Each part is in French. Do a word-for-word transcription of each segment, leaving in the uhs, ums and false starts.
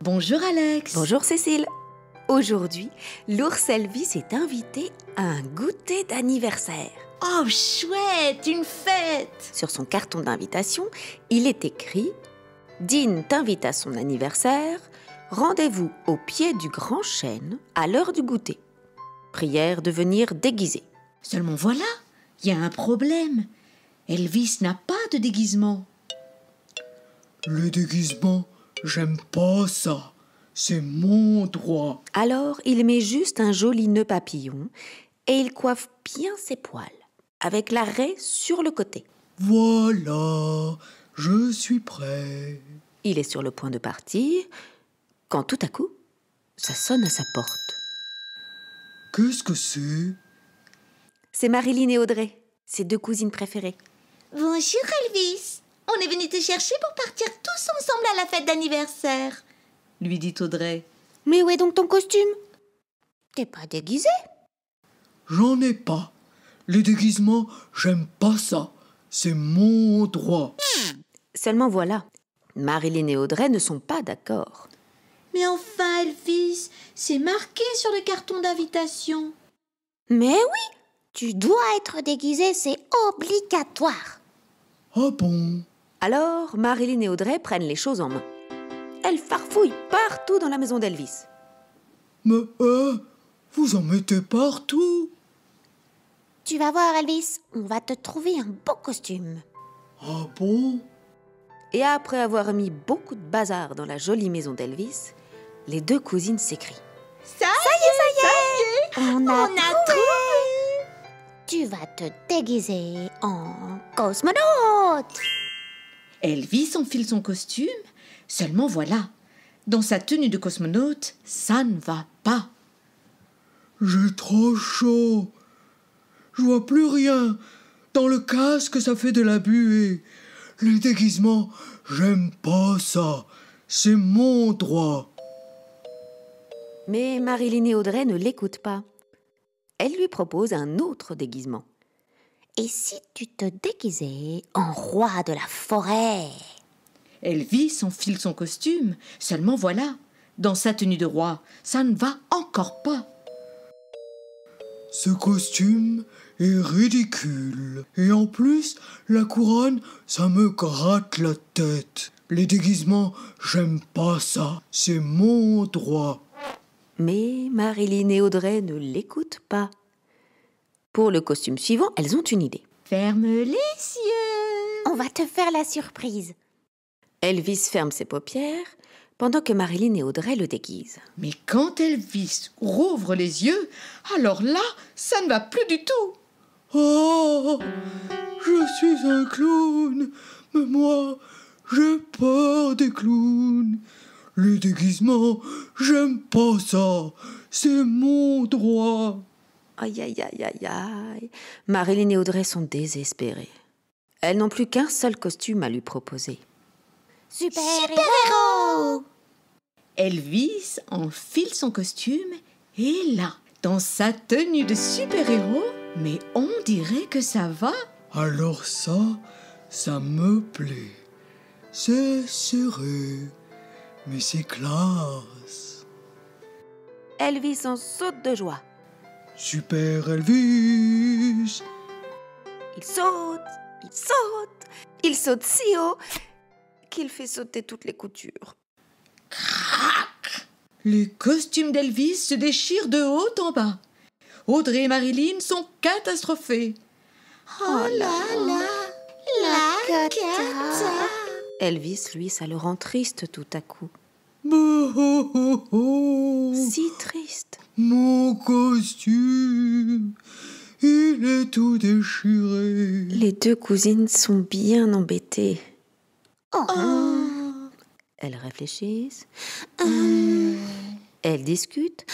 Bonjour Alex. Bonjour Cécile. Aujourd'hui, l'ours Elvis est invité à un goûter d'anniversaire. Oh chouette, une fête. Sur son carton d'invitation, il est écrit « Dean t'invite à son anniversaire, rendez-vous au pied du grand chêne à l'heure du goûter. Prière de venir déguisé. » Seulement voilà, il y a un problème. Elvis n'a pas de déguisement. Le déguisement, j'aime pas ça. C'est mon droit. Alors, il met juste un joli nœud papillon et il coiffe bien ses poils, avec la raie sur le côté. Voilà, je suis prêt. Il est sur le point de partir, quand tout à coup, ça sonne à sa porte. Qu'est-ce que c'est? C'est Marilyn et Audrey, ses deux cousines préférées. Bonjour Elvis, on est venu te chercher pour partir tous ensemble à la fête d'anniversaire, lui dit Audrey. Mais où est donc ton costume? T'es pas déguisé? J'en ai pas. Les déguisements, j'aime pas ça. C'est mon droit. Seulement voilà, Marilyn et Audrey ne sont pas d'accord. Mais enfin Elvis, c'est marqué sur le carton d'invitation. Mais oui, tu dois être déguisé, c'est obligatoire. Ah bon? Alors, Marilyn et Audrey prennent les choses en main. Elles farfouillent partout dans la maison d'Elvis. Mais euh, vous en mettez partout. Tu vas voir Elvis, on va te trouver un beau costume. Ah bon? Et après avoir mis beaucoup de bazar dans la jolie maison d'Elvis, les deux cousines s'écrient. Ça, ça y est, ça y est, On a, on a trouvé. trouvé. Tu vas te déguiser en cosmonaute. Elvis enfile son costume. Seulement voilà, dans sa tenue de cosmonaute, ça ne va pas. J'ai trop chaud. Je vois plus rien. Dans le casque, ça fait de la buée. Les déguisements, j'aime pas ça. C'est mon droit. Mais Marilyn et Audrey ne l'écoutent pas. Elle lui propose un autre déguisement. Et si tu te déguisais en roi de la forêt? Elvis enfile son costume. Seulement voilà, dans sa tenue de roi, ça ne va encore pas. Ce costume est ridicule. Et en plus, la couronne, ça me gratte la tête. Les déguisements, j'aime pas ça. C'est mon droit. Mais Marilyn et Audrey ne l'écoutent pas. Pour le costume suivant, elles ont une idée. Ferme les yeux. On va te faire la surprise. Elvis ferme ses paupières pendant que Marilyn et Audrey le déguisent. Mais quand Elvis rouvre les yeux, alors là, ça ne va plus du tout. Oh, je suis un clown. Mais moi, j'ai peur des clowns. Les déguisements, j'aime pas ça. C'est mon droit. Aïe, aïe, aïe, aïe, aïe. Marilyn et Audrey sont désespérées. Elles n'ont plus qu'un seul costume à lui proposer. Super, Héros. Elvis enfile son costume et là, dans sa tenue de super-héros, mais on dirait que ça va. Alors ça, ça me plaît. C'est serré, mais c'est classe. Elvis en saute de joie. Super Elvis. Il saute, il saute, il saute si haut qu'il fait sauter toutes les coutures. Crac! Les costumes d'Elvis se déchirent de haut en bas. Audrey et Marilyn sont catastrophées. Oh là là, la cata. Elvis, lui, ça le rend triste tout à coup. Oh, oh, oh, oh. Si triste. Mon costume, il est tout déchiré. Les deux cousines sont bien embêtées. Oh. Elles réfléchissent. Hum. Elles discutent.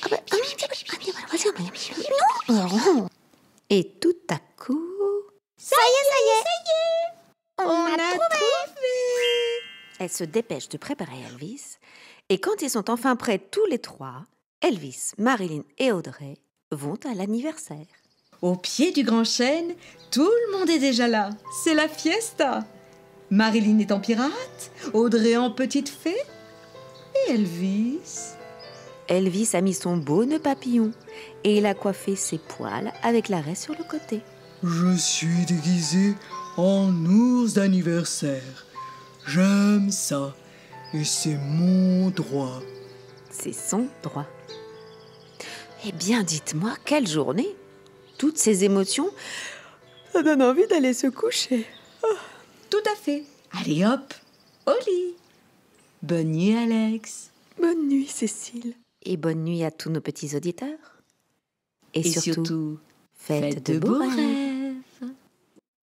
Et tout à coup... Ça y est, ça y est, ça y est. On, On a, a trouvé. Elles se dépêchent de préparer Elvis. Et quand ils sont enfin prêts tous les trois, Elvis, Marilyn et Audrey vont à l'anniversaire. Au pied du grand chêne, tout le monde est déjà là. C'est la fiesta. Marilyn est en pirate, Audrey en petite fée Elvis. Elvis a mis son beau nœud papillon et il a coiffé ses poils avec l'arrêt sur le côté. Je suis déguisé en ours d'anniversaire. J'aime ça. Et c'est mon droit. C'est son droit. Eh bien, dites-moi, quelle journée! Toutes ces émotions, ça donne envie d'aller se coucher. Tout à fait. Allez hop, au lit. Bonne nuit, Alex. Bonne nuit, Cécile. Et bonne nuit à tous nos petits auditeurs. Et, Et surtout, surtout, faites, faites de de beaux beaux rêves. rêves.